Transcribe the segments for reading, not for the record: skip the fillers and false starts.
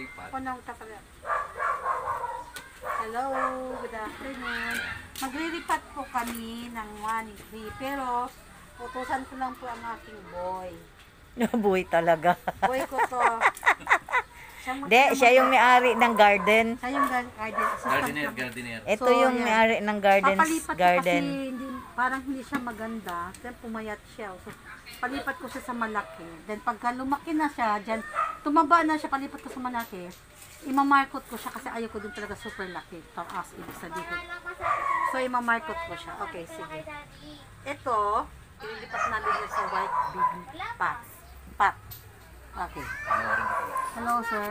lipat. Hello, good afternoon. Maglilipat po kami ng 1 pero utusan ko lang po ang aking boy. Boy talaga. Boy ko to. Siya yung may-ari ng garden. Siya yung gardener. Gardener. Ito yung may-ari ng garden. Papalipat ko kasi parang hindi siya maganda. Then pumayat siya. So, palipat ko siya sa malaki. Then pagka lumaki na siya, dyan, tumaba na siya, palipat ko sa malaki. Imamarkot ko siya kasi ayoko din talaga super laki. Taas, ibig sabihin. So, imamarkot ko siya. Okay, sige. Ito, ililipat namin siya sa white big pot. Okay. Hello, sir.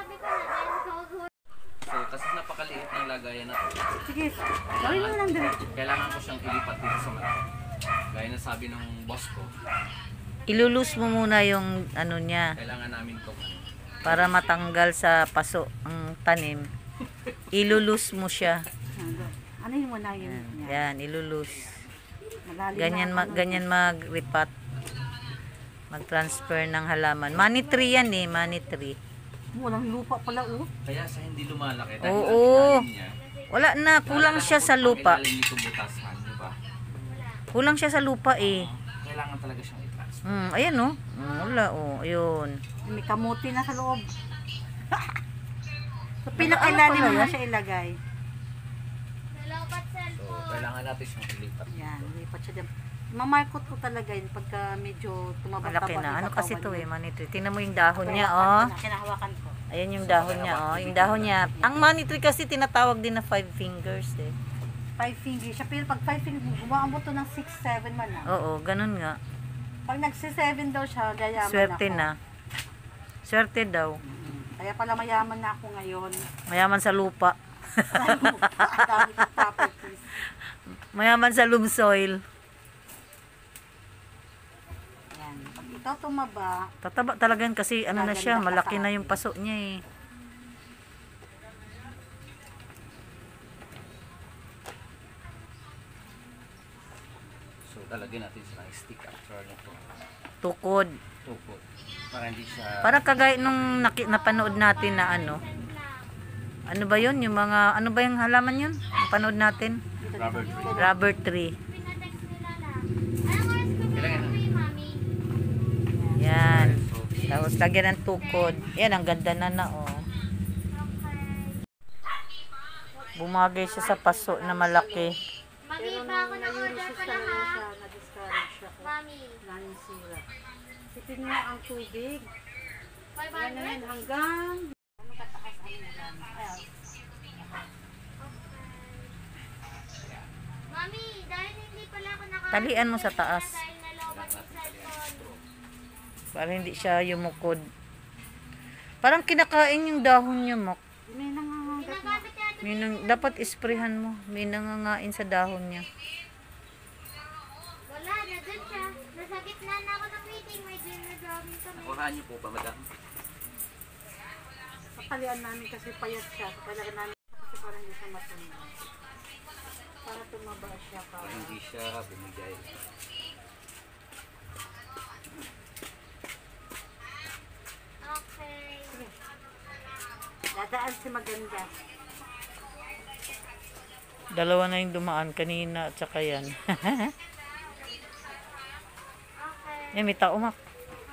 So, kasi napakaliit ng lagayan na to. Sige, gawin mo lang diretso. Kailangan ko siyang ilipat dito sa malaki. Gaya na sabi ng boss ko, Ilulus mo muna yung ano niya kailangan namin to. para matanggal sa paso ang tanim. Ilulus mo siya. Ano yung muna yun? Yan, ilulus. Malalim Ganyan mag-ripat. Mag-transfer ng halaman. Money tree yan eh, money tree. Walang lupa pala, oh. Kaya sa hindi lumalaki, dahil Oo. ang ilalim niya, Wala na, kulang siya sa lupa. ang ilalim nito butasan, di ba? Kulang siya sa lupa eh. Kailangan talaga siyang i-transfer. Ayan oh. Wala oh, ayun. May kamuti na sa loob. So, pinakailalim mo na siya ilagay. So, kailangan natin siyang ilipat. Yan, lipat siya dyan. Mamarkot ko talaga yun pagka medyo tumaba-taba. Malaki na. Ano kasi to eh, money tree. Tingnan mo yung dahon niya oh. Kinahawakan ko. Ayan yung dahon niya oh. Yung dahon niya. Ang money tree kasi tinatawag din na 5 fingers eh. 5 fingers siya. Pero pag 5 fingers, gumaambot to ng 6, 7 man na. Oo, ganun nga. Pag nagsi-7 daw siya, gayaman Swerte ako. na. Swerte daw. Kaya pala mayaman na ako ngayon. Mayaman sa lupa. Dami kong properties. Mayaman sa loam soil. Yan. Pag ito tumaba, Tataba talaga yan kasi ano na siya, Gaganda malaki ka na sa yung paso niya eh. So, lalagyan natin siya ng stick after nito. Tukod. Tukod. Para hindi siya... Parang kagaya nung napanood natin na ano. Ano ba yun? Yung mga, ano ba yung halaman yun? Napanood natin? Rubber tree. Rubber tree. Kailangan na. Yan. Tapos lagyan ng tukod. Yan, ang ganda na oh. Bumagay siya sa paso na malaki. Mag-iba ako ng order ko na ha. na-discourage siya. Mami. Laning sira. Sipin mo ang tubig. 500? Yan na yan hanggang... Anong kataas ang nalang? Mami, dahil hindi pala ako Talian mo sa taas. dahil nalobat yung cellphone. Para hindi siya yumukod. Parang kinakain yung dahon niya, Mak. May nangangagat na. Ginagamit yan. Dapat isprehan mo. May nangangain sa dahon niya. Wala, na dun siya. Nasa gitna na ako ng meeting. May dinner drawing kami. Nakuhaan niyo po ba, madam? Kapalian namin kasi payat siya. Kapalian namin kasi parang hindi siya matunaw. Para tumaba siya Para para. hindi siya bumigay. Okay. Dadaan si maganda. Dalawa na yung dumaan kanina at saka yan. Okay. Yan, may tao, Mak.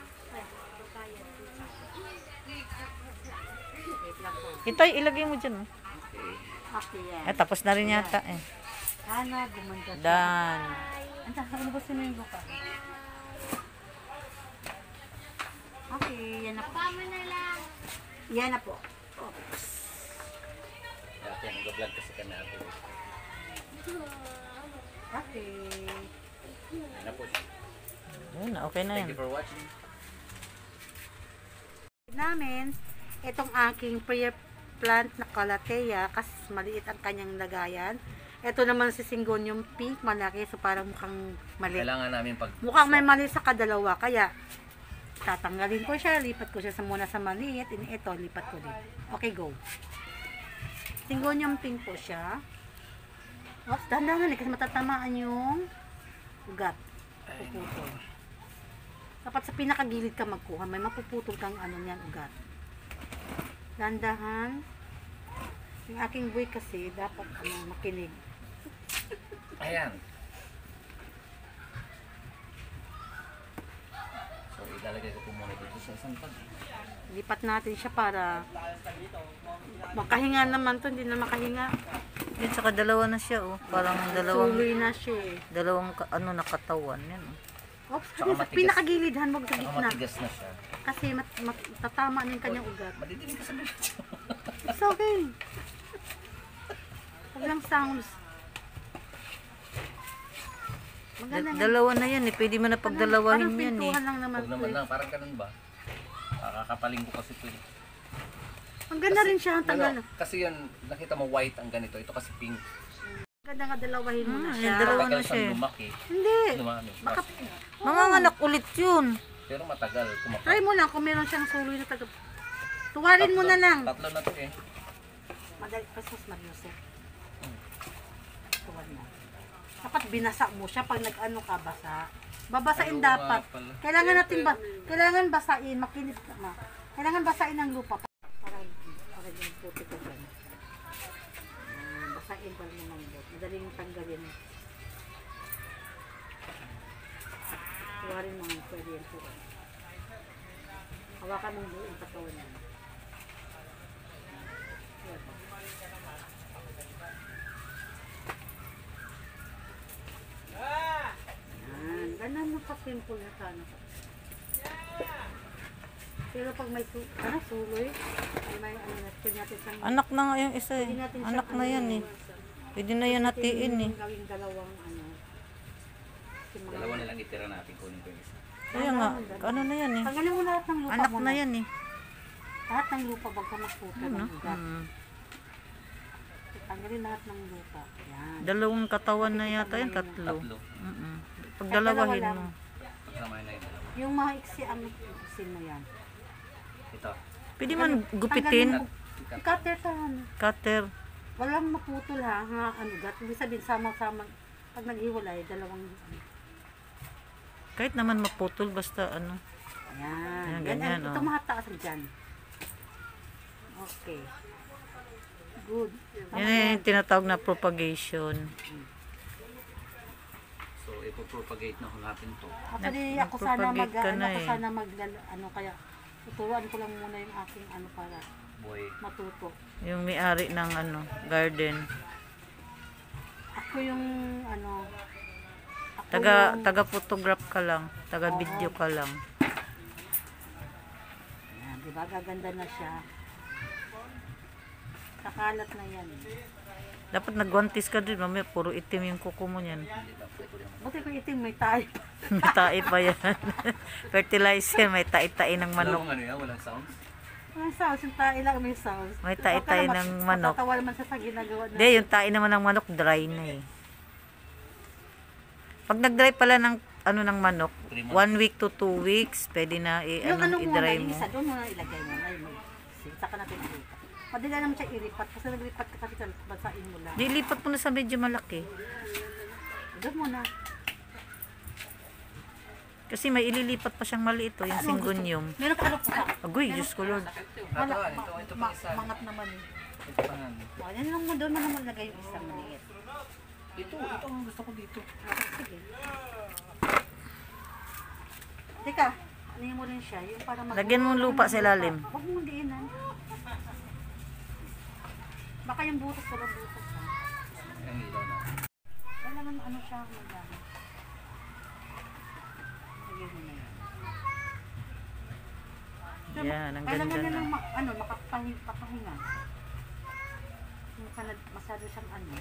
Itay, ilagay mo dyan. Oh. Okay yan. Tapos na rin yata eh. Sana gumanda siya. Dan. Ano ba sinuyo ka? Okay, yan na po. Baba mo na lang. Yan na po. Oh. Dati, nag-vlog kasi kami ate. Okay. Yan na po siya. Yun, okay na Thank yan. you for watching. Namin, itong aking prayer plant na calathea kasi maliit ang kanyang lagayan. Ito naman si Syngonium pink, malaki, so parang mukhang mali. Kailangan namin pag... Mukhang may mali sa kadalawa, kaya tatanggalin ko siya, lipat ko siya muna sa maliit, ito, lipat ko din. Okay, go. Syngonium pink po siya. Oops, dahan-dahan kasi matatamaan yung ugat. Puputol. Dapat sa pinakagilid ka magkuha, may mapuputol kang ano niyan, ugat. Dandahan. Yung aking boy kasi, dapat makinig. Ayan. So, ilalagay ko po muna dito sa isang tag. Lipat natin siya para makahinga naman to, hindi na makahinga. Yun, saka dalawa na siya, oh. Parang dalawang, Suloy na siya eh. dalawang nakatawan. Yan, oh. Oops, Tsaka sa matigas. pinakagilidhan, wag sa Saka gitna. matigas na siya. Kasi tatama na yung kanyang ugat. Madidinig ka sa video. It's okay. Huwag lang sounds. Maganda yan. Dalawa na yan, eh. Pwede mo na pagdalawahin Parang yan, eh. pintuhan lang naman Huwag to naman eh. lang, parang ganun ba? Kakakapaling ko kasi ito eh. Ang ganda rin siya, ang tagal. Ano, kasi yan, nakita mo white ang ganito. Ito kasi pink. Ganda nga dalawahin mo na Hmm, siya. yung dalawa Matagal na siya, siyang eh. lumaki. Hindi. Dumami. Baka, Manganganak ulit yun. Pero matagal. try mo lang kung meron siyang suloy na taga. Tuwarin mo na lang. Tatlo na to eh. Madali, pasas Mariusep. Tuwad mo. Dapat binasa mo siya pag nag-ano ka, basa. Babasain Ayaw nga dapat. pala. Kailangan basain, makinis na. Kailangan basain ng lupa para yung puti ko dyan. Basain para naman doon. Madaling tanggalin. Tuwarin mo nga pwede yan po. Hawakan mong buong katawan niya. Yan. Yan. Ganun mo ka-simple na sana. Pero pag may suloy, may ano na, pwede natin siyang Anak na nga yung isa, eh. pwede natin Anak siyang na yan, eh. Pwede na yan hatiin, eh. gawing dalawang ano. Yung mga- Dalawa na lang itira natin. Kunin ko yung isa. Kaya nga, ano na yan, eh. Tanggalin mo lahat ng lupa Anak mo na yan, eh. Lahat ng lupa, wag ka magputo Ano? ng ugat. Hmm. Tanggalin lahat ng lupa. Yan. Dalawang katawan na yata yan, tatlo. Tatlo. Pagdalawahin Dalawa mo. lang. Kasama na yung dalawa. Yung maiksi ang iksin mo yan. Ito. Pwede man gupitin. Cutter saan? Cutter. Walang maputol ha, ang ugat. Ibig sabihin, sama-sama. Pag naghiwalay, dalawang Kahit naman maputol, basta ano. Ayan. Ayan, ganyan, Ito oh. mahataas dyan. Okay. Good. Yan yung tinatawag na propagation. So, ipopropagate na ho natin to. Actually, ako sana Nagpropagate ka na ako eh. sana ano kaya tuturuan ko lang muna yung aking ano para Boy. matuto. Yung may-ari ng ano, garden. Ako yung ano ako yung, Taga-photograph ka lang. Taga-video ka lang. Ayan, diba? Gaganda na siya. Kakalat na yan. Dapat nagwantis ka din. Mamaya, puro itim yung kuko mo yan. Buti ko itim may tayo. May tae pa yan. Fertilizer, may tae-tae ng manok. Walang ano yan, walang sounds. May sauce, yung tayo lang may sauce. May tae-tae ng manok. Matatawa naman siya sa ginagawa na. Hindi, yung tae naman ng manok, dry na eh. Pag nag-dry pala ng ano ng manok, 1 week to 2 weeks, pwede na Yung ano muna, i-dry yung mo. isa, doon muna ilagay mo. Ay, saka natin ilipat. Madali naman siya ilipat. Kasi naglipat ka kasi basain mo lang. Dilipat mo na sa medyo malaki. Doon muna. Kasi may ililipat pa siyang maliit o, yung syngonium. Meron ka ano pa. Agoy, Diyos ko Lord. Wala. Ito pa isa. Mangat naman eh. Ito pa nga. O, yan lang mo doon mo naman lagay yung isang maliit. Ito ang gusto ko dito. Sige. Teka, ano mo rin siya? Yung para Lagyan mo lupa sa ilalim. Huwag mong diinan. Baka yung butas wala butas ha. Ang ilaw na. Kailangan ano siya maglamang. Lagyan mo na yan. Yan, ang Kailangan ganda na na. ng makapahinga. Yung masyado siyang ano.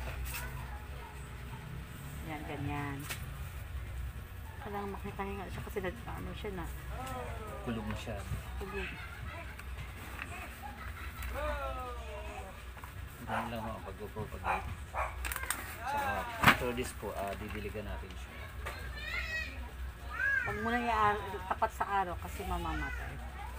Yan, ganyan. Kailangan makapahinga siya kasi ano siya na. Kulog na siya. Tugod. Ganyan lang ho ang pag-propagate. So, after this po, didiligan natin siya. Huwag mo na tapat sa araw kasi mamamatay.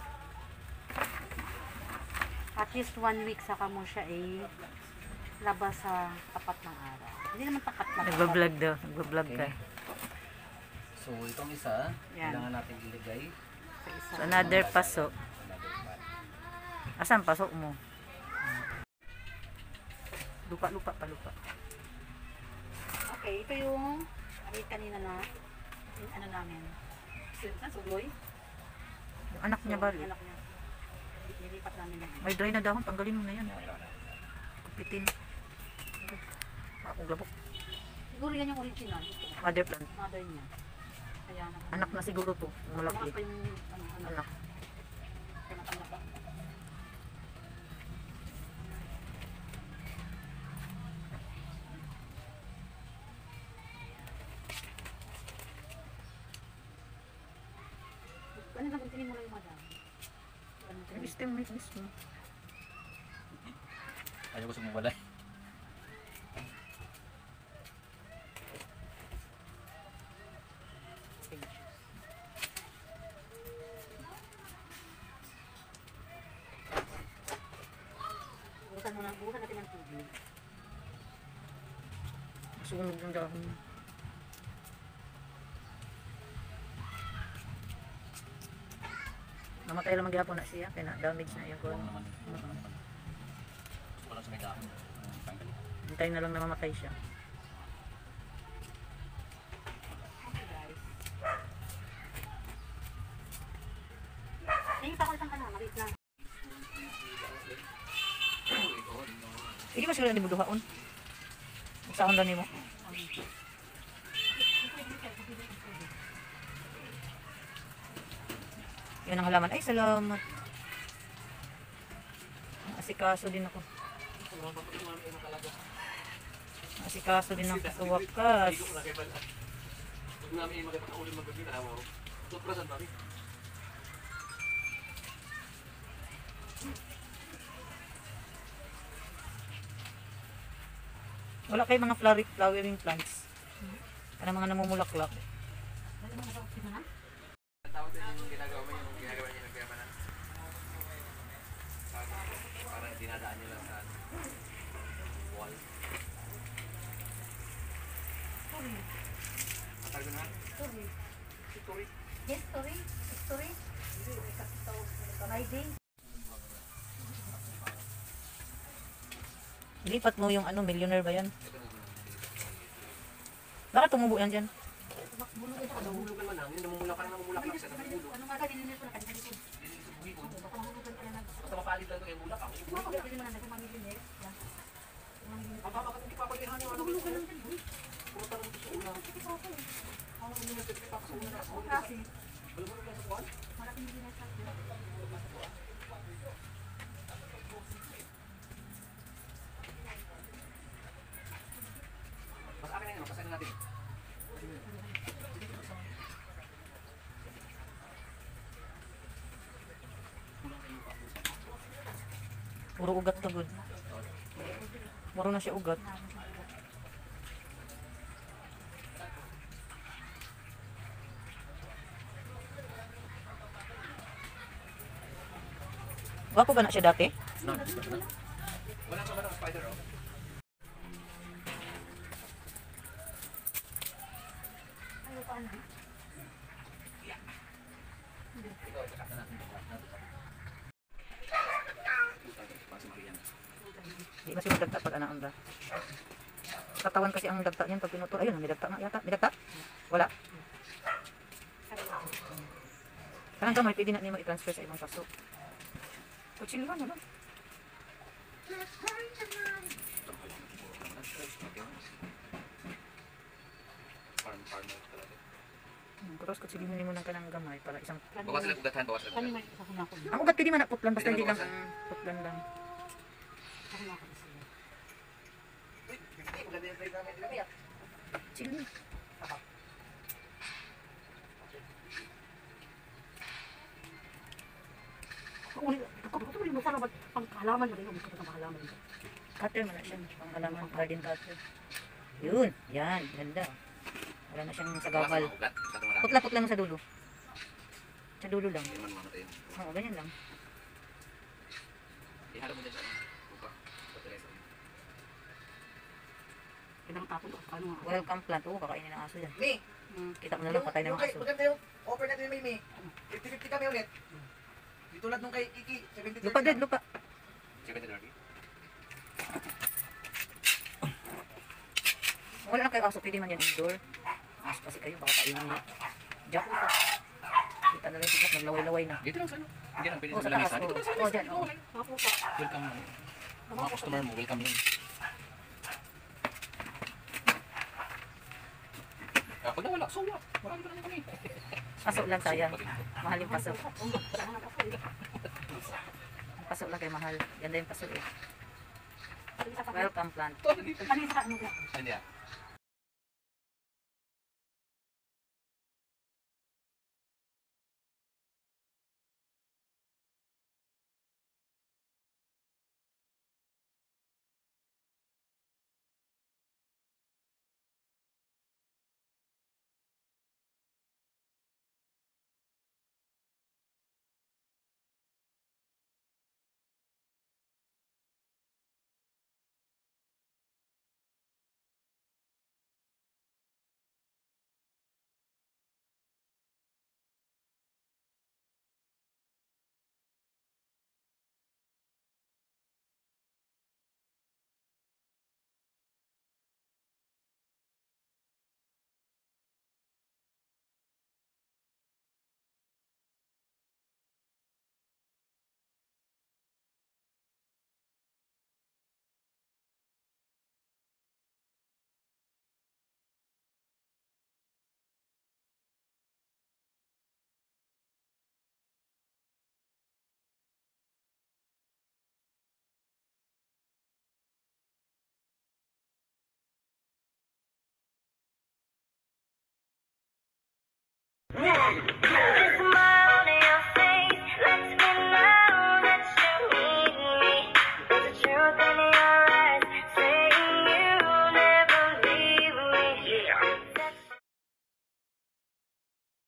At least 1 week saka mo siya labas sa tapat ng araw. Hindi naman tapat na. Nagbablog daw. Nagbablog ka. Okay. So, itong isa, Yan. kailangan natin iligay. Sa isa. So, another paso. Asan pasok mo? Lupa pa lupa. Okay, ito yung kanina na yung ano namin. Suloy. Yung anak niya bali. Anak niya. Nilipat namin na. May dry na dahon, tanggalin mo na yan. Kupitin. Ako glabok. Siguro yan yung original. Mother plant. Mother niya. Kaya Anak na siguro to. Malaki. pa yung anak. Anak. Anak ba? Ano na tingin mo lang yung madam? Yung stem mate mismo. Ayaw ko sumubalay. Bukan natin ng tubig. Masunog yung dahon. Namatay lang maghapon na siya, kaya na-damage na yung Oo kon. naman. Gusto ko lang sa may dahon. Tanggalin. Hintayin na lang na mamatay siya. Okay guys. Nakita ko isang ano, maliit lang. Hindi mo siguro dibuduhaon. Saan na nimo? Yan ang halaman. Ay, salamat. Asikaso din ako. Asikaso din ako sa wakas. Wala kayo mga flowering plants. Para mga namumulaklak. Parang dinadaan nyo lang sa wall. Matagal na? Story. Yes, story. Story. Friday. Lipat mo yung ano, millionaire ba yan? Bakit tumubo yan dyan? Nahulog naman lang. Yung namumulaklak siya. Nahulog. Ano nga ka dinilil ko na kanina dito? Baka mahulugan ka na nag... Basta mapalit lang ito yung mulak. Ang Baka pwede mo na nagmamigilin. bakit hindi pa palihan yung ano? Mahulugan lang din. Puro tarong gusto ko lang. Ang hindi na pwede papasok na sa Kasi, Alam mo na sa kuwan? malaking bilis sa akin. Mas akin na yun. Pasayin natin. Puro ugat na good. Puro na siya ugat. Wapo ba na siya dati? Wala ka ba ng spider oh? Ano pa ano? Di ba siya magdagta pag anaan ba? Katawan kasi ang dagta niyan pag pinutol. Ayun, may dagta nga yata. May dagta? Wala. Parang gamay, pwede na niyo i-transfer sa ibang paso. Kutsilyo na lang. Farmer talaga. Tapos kutsilyo mo ng kanang gamay para isang... Bawas sila ugatan, bawas sila Kanina ugatan. isa ko na ako. Ang ugat pwede man na putlan, basta hindi lang putlan lang. Isa ko na ako isa. Maganda yung trade namin. Di ba kaya? Kutsilyo. Kapag mo sana ba pang halaman mo rin, gusto ko ng halaman mo. Cutter mo na siya. Pang halaman, garden cutter. Yun, yan, ganda. Wala na siyang Bawas sagawal. mga ugat. Masyado marami. Putla-putla mo sa dulo. Sa dulo lang. Hindi naman mamatay yun. Oo, ganyan lang. Ihalo mo din sa lupa. Fertilizer. Pinangtapon ko sa ano nga. Welcome plant. Oo, kakainin ng aso yan. May, Kita mo na lang, patay na ng aso. maganda yung offer natin ni May. 50-50 kami ulit. Di tulad nung kay Iki, 70-30 Lupa, lang. dead, lupa. Wala na kayo aso, pwede man yan indoor. Mas kasi kayo, baka kainin niya. Jack. Kita na lang si Jack, naglaway-laway na. Dito lang sa ano? Hindi lang pwede Oh, sa sa lamesa. taas, Dito lang sa oh. Oh, lamesa. dyan, oh. Welcome. Mga customer mo, welcome yun. Pag nawala, so what? Marami pa naman kami. Pasok lang sayang. Mahal yung pasok. Pasok lang kayo mahal. Ganda yung pasok eh. Welcome plant. Ito, dito. Hindi ah.